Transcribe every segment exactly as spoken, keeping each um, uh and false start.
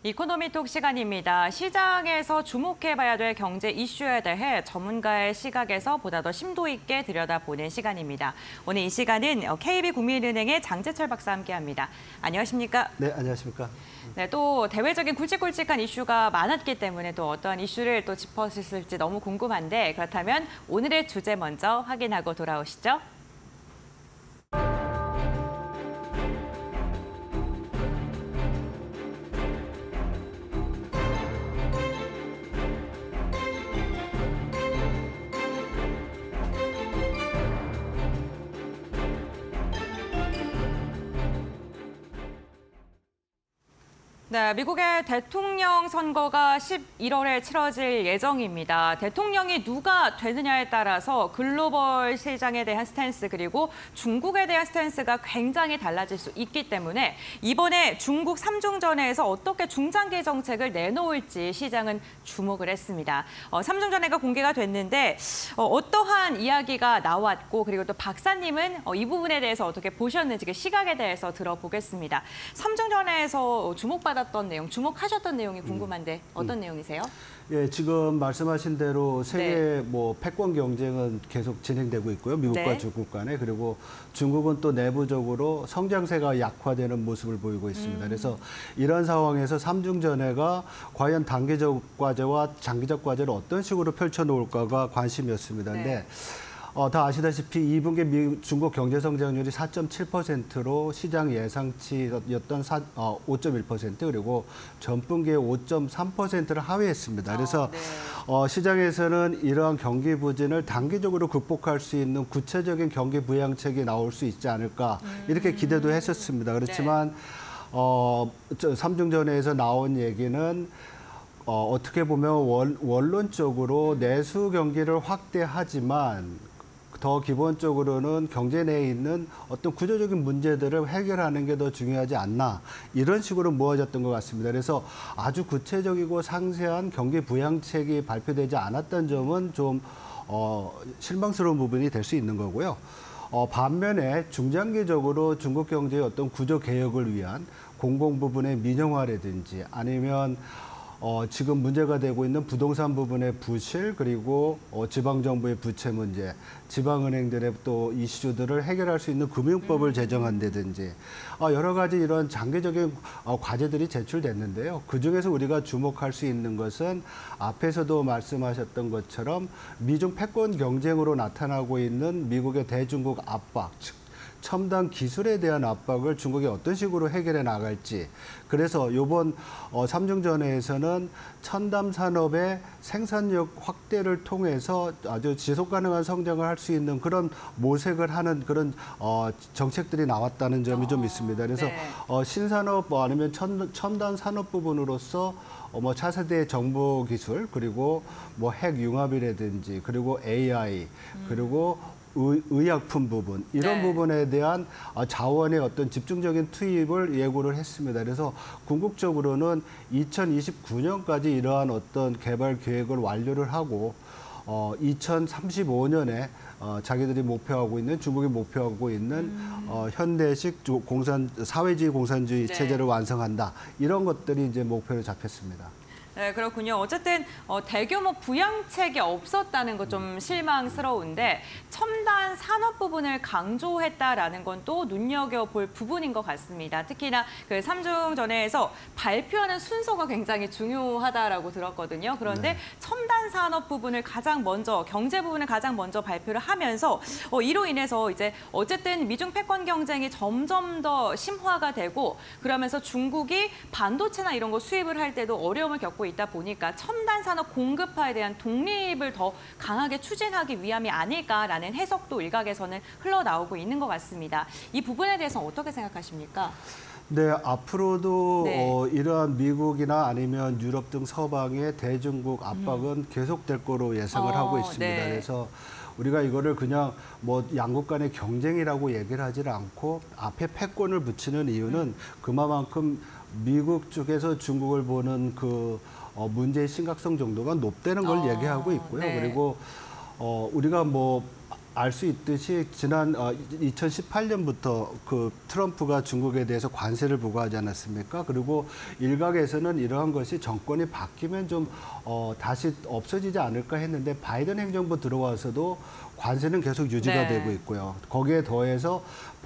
이코노미톡 시간입니다. 시장에서 주목해봐야 될 경제 이슈에 대해 전문가의 시각에서 보다 더 심도 있게 들여다보는 시간입니다. 오늘 이 시간은 케이비국민은행의 장재철 박사와 함께합니다. 안녕하십니까? 네, 안녕하십니까? 네, 또 대외적인 굵직굵직한 이슈가 많았기 때문에 또 어떠한 이슈를 또 짚어주실지 너무 궁금한데, 그렇다면 오늘의 주제 먼저 확인하고 돌아오시죠. 네, 미국의 대통령 선거가 십일월에 치러질 예정입니다. 대통령이 누가 되느냐에 따라서 글로벌 시장에 대한 스탠스 그리고 중국에 대한 스탠스가 굉장히 달라질 수 있기 때문에 이번에 중국 삼중전회에서 어떻게 중장기 정책을 내놓을지 시장은 주목을 했습니다. 어, 삼중전회가 공개가 됐는데 어, 어떠한 이야기가 나왔고, 그리고 또 박사님은 어, 이 부분에 대해서 어떻게 보셨는지 그 시각에 대해서 들어보겠습니다. 삼중전회에서 주목받았던 어떤 내용, 주목하셨던 내용이 궁금한데 음. 어떤 음. 내용이세요? 예, 지금 말씀하신 대로 세계 네. 뭐 패권 경쟁은 계속 진행되고 있고요. 미국과 네. 중국 간에. 그리고 중국은 또 내부적으로 성장세가 약화되는 모습을 보이고 있습니다. 음. 그래서 이런 상황에서 삼중전회가 과연 단기적 과제와 장기적 과제를 어떤 식으로 펼쳐놓을까가 관심이었습니다. 네. 근데 어, 다 아시다시피 이 분기 미, 중국 경제 성장률이 사 점 칠 퍼센트로 시장 예상치였던 사, 어, 오 점 일 퍼센트, 그리고 전분기에 오 점 삼 퍼센트를 하회했습니다. 그래서 어, 네. 어, 시장에서는 이러한 경기 부진을 단기적으로 극복할 수 있는 구체적인 경기 부양책이 나올 수 있지 않을까, 이렇게 기대도 했었습니다. 그렇지만 네. 어, 삼중전회에서 나온 얘기는 어, 어떻게 보면 원, 원론적으로 내수 경기를 확대하지만 더 기본적으로는 경제 내에 있는 어떤 구조적인 문제들을 해결하는 게 더 중요하지 않나, 이런 식으로 모아졌던 것 같습니다. 그래서 아주 구체적이고 상세한 경기 부양책이 발표되지 않았던 점은 좀 어, 실망스러운 부분이 될 수 있는 거고요. 어, 반면에 중장기적으로 중국 경제의 어떤 구조 개혁을 위한 공공 부분의 민영화라든지 아니면 어, 지금 문제가 되고 있는 부동산 부분의 부실, 그리고 어, 지방정부의 부채 문제, 지방은행들의 또 이슈들을 해결할 수 있는 금융법을 음. 제정한다든지 어, 여러 가지 이런 장기적인 어, 과제들이 제출됐는데요. 그중에서 우리가 주목할 수 있는 것은 앞에서도 말씀하셨던 것처럼 미중 패권 경쟁으로 나타나고 있는 미국의 대중국 압박, 즉 첨단 기술에 대한 압박을 중국이 어떤 식으로 해결해 나갈지. 그래서 이번 어, 삼중전회에서는 첨단 산업의 생산력 확대를 통해서 아주 지속 가능한 성장을 할 수 있는 그런 모색을 하는 그런 어, 정책들이 나왔다는 점이 어, 좀 있습니다. 그래서 네. 어, 신산업 뭐 아니면 첨, 첨단 산업 부분으로서 어, 뭐 차세대 정보 기술, 그리고 뭐 핵 융합이라든지, 그리고 에이아이, 음. 그리고 의, 의약품 부분, 이런 네. 부분에 대한 자원의 어떤 집중적인 투입을 예고를 했습니다. 그래서 궁극적으로는 이천이십구 년까지 이러한 어떤 개발 계획을 완료를 하고 어, 이천삼십오 년에 어, 자기들이 목표하고 있는, 중국이 목표하고 있는 음. 어, 현대식 공산, 사회주의 공산주의 네. 체제를 완성한다. 이런 것들이 이제 목표로 잡혔습니다. 네, 그렇군요. 어쨌든 어, 대규모 부양책이 없었다는 것 좀 실망스러운데 첨단 산업 부분을 강조했다라는 건 또 눈여겨볼 부분인 것 같습니다. 특히나 그 삼중전회에서 발표하는 순서가 굉장히 중요하다라고 들었거든요. 그런데 네. 첨단 산업 부분을 가장 먼저, 경제 부분을 가장 먼저 발표를 하면서 어, 이로 인해서 이제 어쨌든 미중 패권 경쟁이 점점 더 심화가 되고, 그러면서 중국이 반도체나 이런 거 수입을 할 때도 어려움을 겪고 있다 보니까 첨단 산업 공급화에 대한 독립을 더 강하게 추진하기 위함이 아닐까라는 해석도 일각에서는 흘러나오고 있는 것 같습니다. 이 부분에 대해서 어떻게 생각하십니까? 네, 앞으로도 네. 어, 이러한 미국이나 아니면 유럽 등 서방의 대중국 압박은 음. 계속될 거로 예상을 어, 하고 있습니다. 네. 그래서 우리가 이거를 그냥 뭐 양국 간의 경쟁이라고 얘기를 하지 않고 앞에 패권을 붙이는 이유는 음. 그만큼 미국 쪽에서 중국을 보는 그 어, 문제의 심각성 정도가 높다는 걸 어, 얘기하고 있고요. 네. 그리고 어, 우리가 뭐 알 수 있듯이 지난 어, 이천십팔 년부터 그 트럼프가 중국에 대해서 관세를 부과하지 않았습니까? 그리고 일각에서는 이러한 것이 정권이 바뀌면 좀 어, 다시 없어지지 않을까 했는데 바이든 행정부 들어와서도 관세는 계속 유지가 네. 되고 있고요. 거기에 더해서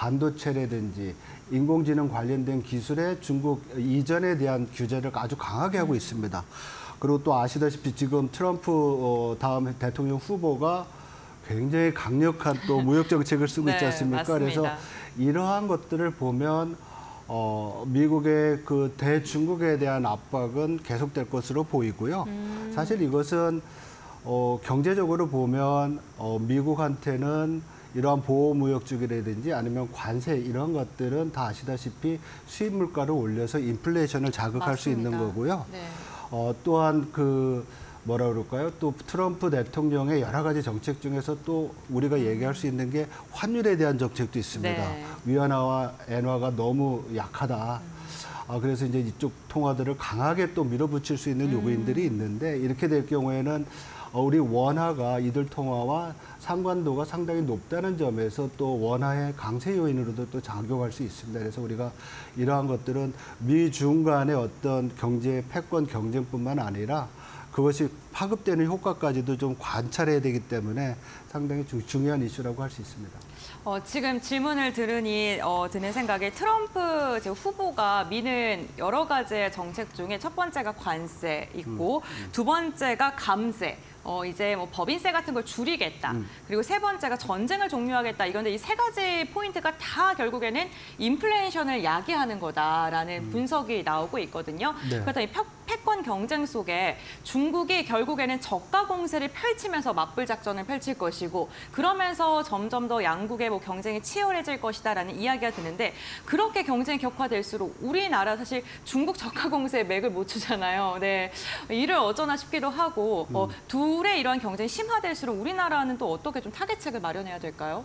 반도체라든지 인공지능 관련된 기술에 중국 이전에 대한 규제를 아주 강하게 하고 있습니다. 그리고 또 아시다시피 지금 트럼프 어, 다음 대통령 후보가 굉장히 강력한 또 무역 정책을 쓰고 네, 있지 않습니까? 맞습니다. 그래서 이러한 것들을 보면 어, 미국의 그 대중국에 대한 압박은 계속될 것으로 보이고요. 음. 사실 이것은 어, 경제적으로 보면 어, 미국한테는 이러한 보호무역주기라든지 아니면 관세 이런 것들은 다 아시다시피 수입 물가를 올려서 인플레이션을 자극할 수 있는 맞습니다. 거고요. 네. 어, 또한 그 뭐라 그럴까요? 또 트럼프 대통령의 여러 가지 정책 중에서 또 우리가 얘기할 수 있는 게 환율에 대한 정책도 있습니다. 네. 위안화와 엔화가 너무 약하다. 아, 그래서 이제 이쪽 통화들을 강하게 또 밀어붙일 수 있는 요구인들이 있는데 이렇게 될 경우에는 어, 우리 원화가 이들 통화와 상관도가 상당히 높다는 점에서 또 원화의 강세 요인으로도 또 작용할 수 있습니다. 그래서 우리가 이러한 것들은 미중 간의 어떤 경제 패권 경쟁뿐만 아니라 그것이 파급되는 효과까지도 좀 관찰해야 되기 때문에 상당히 주, 중요한 이슈라고 할 수 있습니다. 어, 지금 질문을 들으니 어, 드는 생각이 트럼프 지금 후보가 미는 여러 가지의 정책 중에 첫 번째가 관세 있고 음, 음. 두 번째가 감세. 어, 이제 뭐 법인세 같은 걸 줄이겠다. 음. 그리고 세 번째가 전쟁을 종료하겠다. 이건데 이 세 가지 포인트가 다 결국에는 인플레이션을 야기하는 거다라는 음. 분석이 나오고 있거든요. 네. 그렇다면 이 패권 경쟁 속에 중국이 결국에는 저가 공세를 펼치면서 맞불 작전을 펼칠 것이고 그러면서 점점 더 양국의 뭐 경쟁이 치열해질 것이다라는 이야기가 드는데 그렇게 경쟁이 격화될수록 우리나라 사실 중국 저가 공세에 맥을 못 추잖아요. 네, 이를 어쩌나 싶기도 하고 어, 둘의 이런 경쟁이 심화될수록 우리나라는 또 어떻게 좀 타겟책을 마련해야 될까요?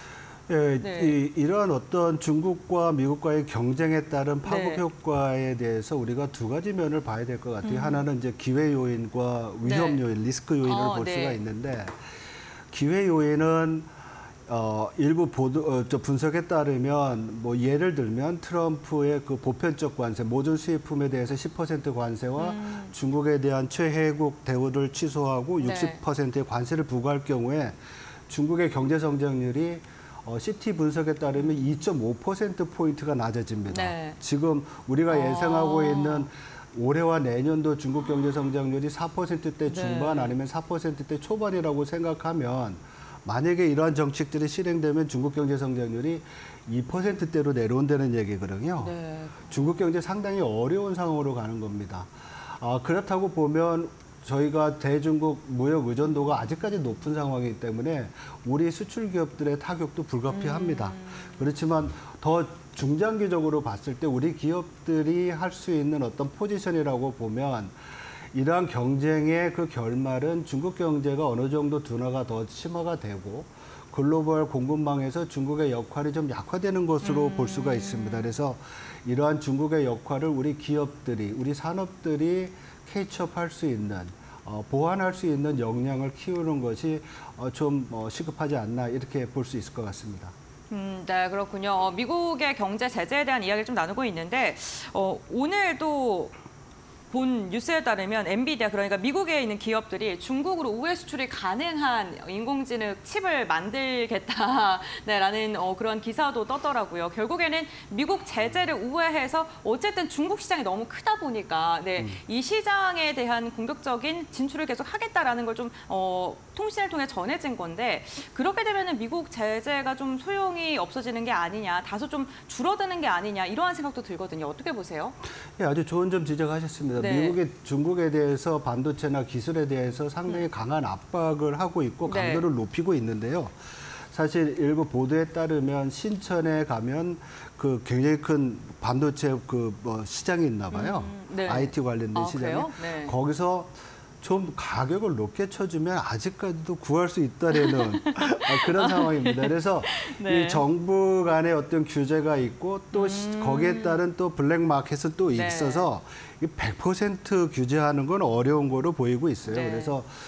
예, 네. 이, 이러한 어떤 중국과 미국과의 경쟁에 따른 파급 네. 효과에 대해서 우리가 두 가지 면을 봐야 될 것 같아요. 음. 하나는 이제 기회 요인과 위험 네. 요인, 리스크 요인을 어, 볼 네. 수가 있는데 기회 요인은 어, 일부 보도, 어, 저 분석에 따르면 뭐 예를 들면 트럼프의 그 보편적 관세, 모든 수입품에 대해서 십 퍼센트 관세와 음. 중국에 대한 최혜국 대우를 취소하고 네. 육십 퍼센트의 관세를 부과할 경우에 중국의 경제 성장률이 어, 씨티 분석에 따르면 이 점 오 퍼센트 포인트가 낮아집니다. 네. 지금 우리가 아. 예상하고 있는 올해와 내년도 중국 경제 성장률이 사 퍼센트대 중반 네. 아니면 사 퍼센트대 초반이라고 생각하면 만약에 이러한 정책들이 실행되면 중국 경제 성장률이 이 퍼센트대로 내려온다는 얘기거든요. 네. 중국 경제 상당히 어려운 상황으로 가는 겁니다. 아, 그렇다고 보면 저희가 대중국 무역 의존도가 아직까지 높은 상황이기 때문에 우리 수출 기업들의 타격도 불가피합니다. 음. 그렇지만 더 중장기적으로 봤을 때 우리 기업들이 할 수 있는 어떤 포지션이라고 보면 이러한 경쟁의 그 결말은 중국 경제가 어느 정도 둔화가 더 심화가 되고 글로벌 공급망에서 중국의 역할이 좀 약화되는 것으로 음. 볼 수가 있습니다. 그래서 이러한 중국의 역할을 우리 기업들이, 우리 산업들이 캐치업할 수 있는, 어, 보완할 수 있는 역량을 키우는 것이 어, 좀 어, 시급하지 않나 이렇게 볼 수 있을 것 같습니다. 음, 네, 그렇군요. 어, 미국의 경제 제재에 대한 이야기를 좀 나누고 있는데 어, 오늘도 본 뉴스에 따르면 엔비디아, 그러니까 미국에 있는 기업들이 중국으로 우회 수출이 가능한 인공지능 칩을 만들겠다라는 어, 그런 기사도 떴더라고요. 결국에는 미국 제재를 우회해서 어쨌든 중국 시장이 너무 크다 보니까 네, 음. 이 시장에 대한 공격적인 진출을 계속 하겠다라는 걸 좀 어, 통신을 통해 전해진 건데 그렇게 되면 미국 제재가 좀 소용이 없어지는 게 아니냐, 다소 좀 줄어드는 게 아니냐 이러한 생각도 들거든요. 어떻게 보세요? 예, 아주 좋은 점 지적하셨습니다. 네. 미국이 중국에 대해서 반도체나 기술에 대해서 상당히 강한 압박을 하고 있고 네. 강도를 높이고 있는데요. 사실 일부 보도에 따르면 신천에 가면 그 굉장히 큰 반도체 그 뭐 시장이 있나 봐요. 음, 네. 아이티 관련된 아, 시장이. 그래요? 네. 거기서 좀 가격을 높게 쳐주면 아직까지도 구할 수 있다라는 그런 상황입니다. 그래서 네. 이 정부 간의 어떤 규제가 있고 또 음. 거기에 따른 또 블랙 마켓은 또 네. 있어서 백 퍼센트 규제하는 건 어려운 거로 보이고 있어요. 네. 그래서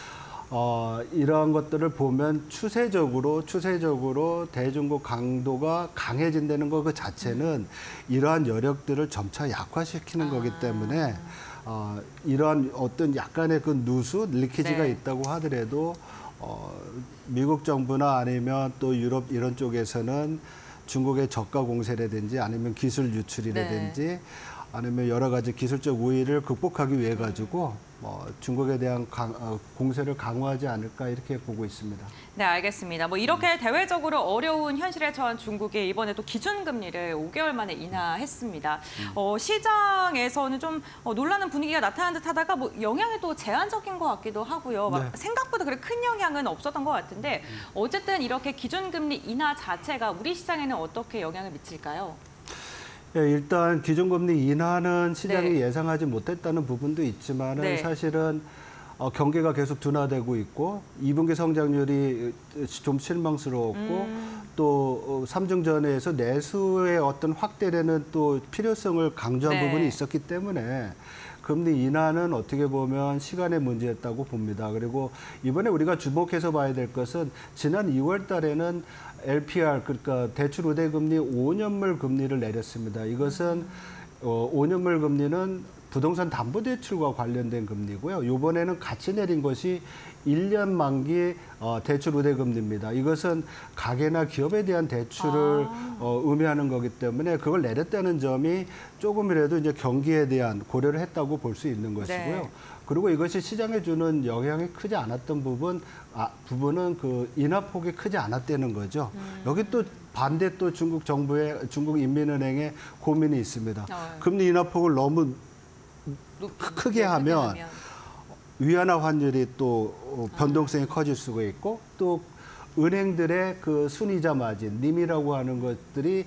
어, 이러한 것들을 보면 추세적으로 추세적으로 대중국 강도가 강해진다는 것 그 자체는 이러한 여력들을 점차 약화시키는 아. 거기 때문에 어, 이러한 어떤 약간의 그 누수, 리키지가 네. 있다고 하더라도 어, 미국 정부나 아니면 또 유럽 이런 쪽에서는 중국의 저가 공세라든지 아니면 기술 유출이라든지 네. 아니면 여러 가지 기술적 우위를 극복하기 위해 가지고 뭐 중국에 대한 강, 어, 공세를 강화하지 않을까 이렇게 보고 있습니다. 네, 알겠습니다. 뭐 이렇게 대외적으로 어려운 현실에 처한 중국이 이번에 또 기준금리를 오 개월 만에 인하했습니다. 어, 시장에서는 좀 어, 놀라는 분위기가 나타난 듯하다가 뭐 영향이 또 제한적인 것 같기도 하고요. 막 네. 생각보다 그렇게 큰 영향은 없었던 것 같은데 어쨌든 이렇게 기준금리 인하 자체가 우리 시장에는 어떻게 영향을 미칠까요? 예, 일단 기준금리 인하는 시장이 네. 예상하지 못했다는 부분도 있지만은 네. 사실은 어, 경기가 계속 둔화되고 있고 이 분기 성장률이 좀 실망스러웠고 음. 또 어, 삼중전에서 내수의 어떤 확대되는 또 필요성을 강조한 네. 부분이 있었기 때문에 금리 인하는 어떻게 보면 시간의 문제였다고 봅니다. 그리고 이번에 우리가 주목해서 봐야 될 것은 지난 이월 달에는 엘피알 그러니까 대출 우대 금리 오 년물 금리를 내렸습니다. 이것은 어, 오 년물 금리는 부동산 담보대출과 관련된 금리고요. 이번에는 같이 내린 것이 일 년 만기 어, 대출 우대 금리입니다. 이것은 가계나 기업에 대한 대출을 아. 어, 의미하는 거기 때문에 그걸 내렸다는 점이 조금이라도 이제 경기에 대한 고려를 했다고 볼 수 있는 것이고요. 네. 그리고 이것이 시장에 주는 영향이 크지 않았던 부분, 아, 부분은 그 인하폭이 크지 않았다는 거죠. 음. 여기 또 반대 또 중국 정부의 중국 인민은행의 고민이 있습니다. 어. 금리 인하폭을 너무 높- 크게 네, 하면 위안화 환율이 또 어, 변동성이 아. 커질 수가 있고 또 은행들의 그 순이자 마진, 님이라고 하는 것들이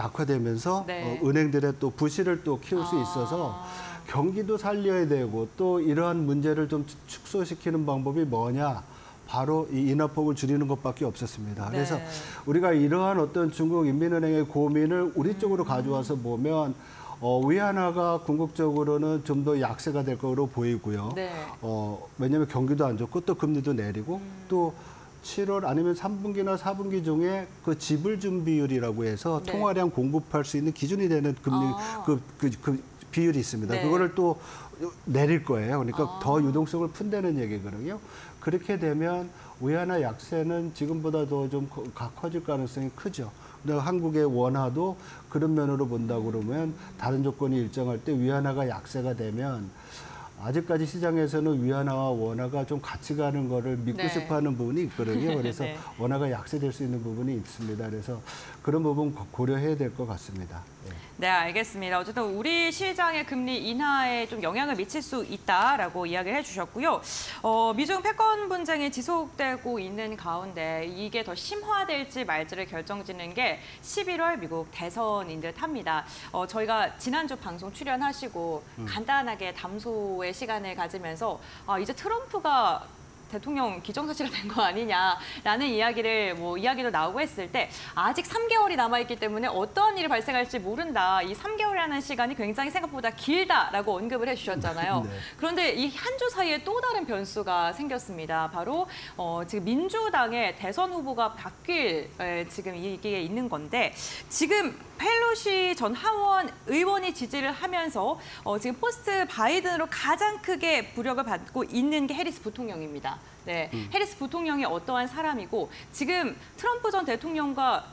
약화되면서 네. 어, 은행들의 또 부실을 또 키울 수 있어서 아. 경기도 살려야 되고 또 이러한 문제를 좀 축소시키는 방법이 뭐냐? 바로 이 인하폭을 줄이는 것밖에 없었습니다. 네. 그래서 우리가 이러한 어떤 중국 인민은행의 고민을 우리 쪽으로 가져와서 보면 어, 위안화가 궁극적으로는 좀 더 약세가 될 거로 보이고요. 네. 어, 왜냐하면 경기도 안 좋고 또 금리도 내리고 음. 또 칠월 아니면 삼 분기나 사 분기 중에 그 지불 준비율이라고 해서 네. 통화량 공급할 수 있는 기준이 되는 금리 아. 그, 그, 그 비율이 있습니다. 네. 그거를 또 내릴 거예요. 그러니까 아. 더 유동성을 푼다는 얘기거든요. 그렇게 되면 위안화 약세는 지금보다 더 좀 커질 가능성이 크죠. 근데 한국의 원화도 그런 면으로 본다 그러면 다른 조건이 일정할 때 위안화가 약세가 되면 아직까지 시장에서는 위안화와 원화가 좀 같이 가는 거를 믿고 네. 싶어하는 부분이 있거든요. 그래서 네. 원화가 약세될 수 있는 부분이 있습니다. 그래서 그런 부분 고려해야 될 것 같습니다. 예. 네, 알겠습니다. 어쨌든 우리 시장의 금리 인하에 좀 영향을 미칠 수 있다라고 이야기를 해주셨고요. 어, 미중 패권 분쟁이 지속되고 있는 가운데 이게 더 심화될지 말지를 결정짓는 게 십일월 미국 대선인 듯합니다. 어, 저희가 지난주 방송 출연하시고 음. 간단하게 담소의 시간을 가지면서 아, 이제 트럼프가 대통령 기정사실화 된 거 아니냐라는 이야기를 뭐 이야기도 나오고 했을 때 아직 삼 개월이 남아있기 때문에 어떤 일이 발생할지 모른다. 이 삼 개월이라는 시간이 굉장히 생각보다 길다라고 언급을 해주셨잖아요. 네. 그런데 이 한 주 사이에 또 다른 변수가 생겼습니다. 바로 어, 지금 민주당의 대선 후보가 바뀔 에, 지금 이게 있는 건데 지금 펠로시 전 하원 의원이 지지를 하면서 어, 지금 포스트 바이든으로 가장 크게 부력을 받고 있는 게 해리스 부통령입니다. 네, 음. 해리스 부통령이 어떠한 사람이고 지금 트럼프 전 대통령과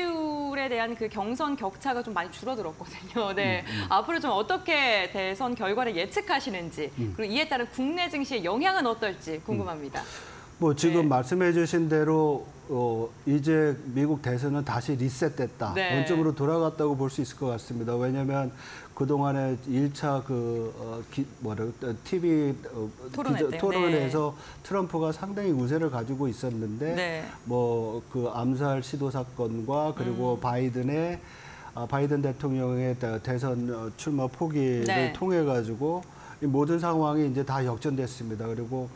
지지율에 대한 그 경선 격차가 좀 많이 줄어들었거든요. 네, 음, 음. 앞으로 좀 어떻게 대선 결과를 예측하시는지 음. 그리고 이에 따른 국내 증시의 영향은 어떨지 궁금합니다. 뭐 지금 네. 말씀해 주신 대로 어, 이제 미국 대선은 다시 리셋됐다. 네. 원점으로 돌아갔다고 볼 수 있을 것 같습니다. 왜냐하면 그동안에 일 차 그 어, 기, 뭐라 티비 어, 토론회 기자- 때요. 토론회에서 트럼프가 상당히 우세를 가지고 있었는데 네. 뭐 그 암살 시도 사건과 그리고 음. 바이든의 아, 바이든 대통령의 대- 대선 어, 출마 포기를 네. 통해 가지고 이 모든 상황이 이제 다 역전됐습니다. 그리고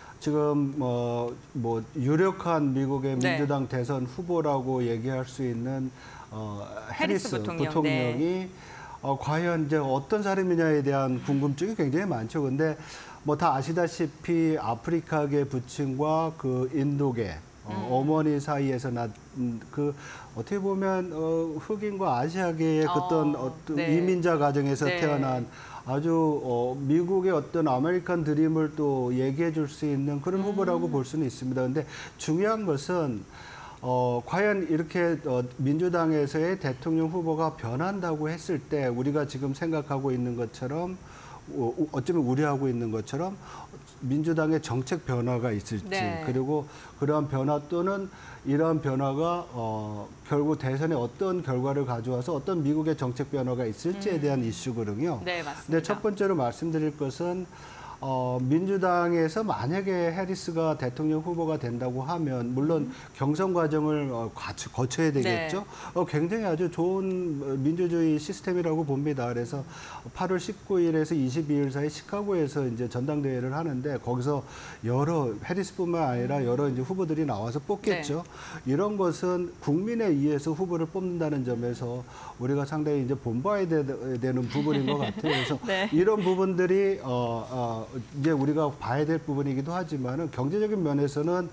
지금 뭐, 뭐 유력한 미국의 네. 민주당 대선 후보라고 얘기할 수 있는 어, 해리스 해리스 부통령, 부통령이 어, 과연 이제 어떤 사람이냐에 대한 궁금증이 굉장히 많죠. 근데 뭐 다 아시다시피 아프리카계 부친과 그 인도계 어, 음. 어머니 사이에서 난그 어떻게 보면 어, 흑인과 아시아계의 어, 어떤 어떤 네. 이민자 가정에서 네. 태어난 아주 어, 미국의 어떤 아메리칸 드림을 또 얘기해 줄 수 있는 그런 음. 후보라고 볼 수는 있습니다. 근데 중요한 것은 어, 과연 이렇게 어, 민주당에서의 대통령 후보가 변한다고 했을 때 우리가 지금 생각하고 있는 것처럼 어, 어쩌면 우려하고 있는 것처럼 민주당의 정책 변화가 있을지 네. 그리고 그러한 변화 또는 이러한 변화가 어, 결국 대선에 어떤 결과를 가져와서 어떤 미국의 정책 변화가 있을지에 대한 음. 이슈거든요. 네, 맞습니다. 근데 첫 번째로 말씀드릴 것은 어, 민주당에서 만약에 해리스가 대통령 후보가 된다고 하면 물론 음. 경선 과정을 어, 거쳐, 거쳐야 되겠죠. 네. 어, 굉장히 아주 좋은 민주주의 시스템이라고 봅니다. 그래서 팔월 십구일에서 이십이일 사이 시카고에서 이제 전당대회를 하는데 거기서 여러 해리스뿐만 아니라 여러 이제 후보들이 나와서 뽑겠죠. 네. 이런 것은 국민에 의해서 후보를 뽑는다는 점에서 우리가 상당히 이제 본봐야 되는 부분인 것 같아요. 그래서 네. 이런 부분들이 어, 어, 이제 우리가 봐야 될 부분이기도 하지만은 경제적인 면에서는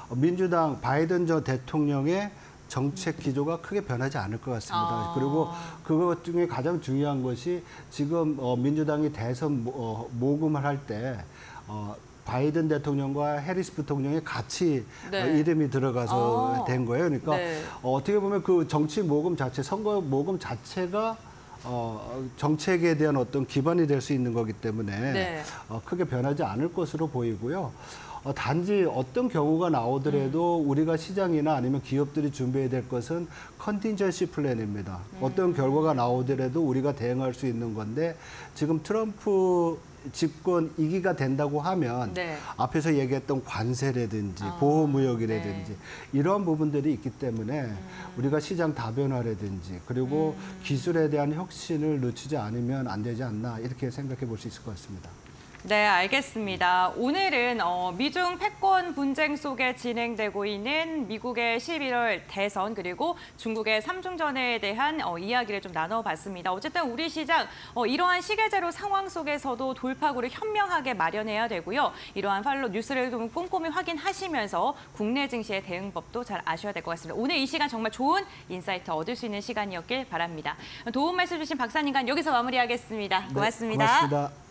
민주당 바이든 전 대통령의 정책 기조가 크게 변하지 않을 것 같습니다. 아. 그리고 그것 중에 가장 중요한 것이 지금 어, 민주당이 대선 모, 어, 모금을 할 때 어, 바이든 대통령과 해리스 부통령이 같이 네. 어, 이름이 들어가서 아. 된 거예요. 그러니까 네. 어, 어떻게 보면 그 정치 모금 자체, 선거 모금 자체가 어, 정책에 대한 어떤 기반이 될 수 있는 거기 때문에 네. 어, 크게 변하지 않을 것으로 보이고요. 어, 단지 어떤 경우가 나오더라도 음. 우리가 시장이나 아니면 기업들이 준비해야 될 것은 컨틴전시 플랜입니다. 음. 어떤 결과가 나오더라도 우리가 대응할 수 있는 건데 지금 트럼프 집권 이 기가 된다고 하면 네. 앞에서 얘기했던 관세라든지 아, 보호무역이라든지 네. 이러한 부분들이 있기 때문에 음. 우리가 시장 다변화라든지 그리고 음. 기술에 대한 혁신을 늦추지 않으면 안 되지 않나 이렇게 생각해 볼 수 있을 것 같습니다. 네, 알겠습니다. 오늘은 어, 미중 패권 분쟁 속에 진행되고 있는 미국의 십일월 대선 그리고 중국의 삼중전에 대한 어, 이야기를 좀 나눠봤습니다. 어쨌든 우리 시장 어, 이러한 시계제로 상황 속에서도 돌파구를 현명하게 마련해야 되고요. 이러한 팔로 뉴스를 좀 꼼꼼히 확인하시면서 국내 증시의 대응법도 잘 아셔야 될 것 같습니다. 오늘 이 시간 정말 좋은 인사이트 얻을 수 있는 시간이었길 바랍니다. 도움 말씀 주신 박사님과 여기서 마무리하겠습니다. 고맙습니다. 네, 고맙습니다.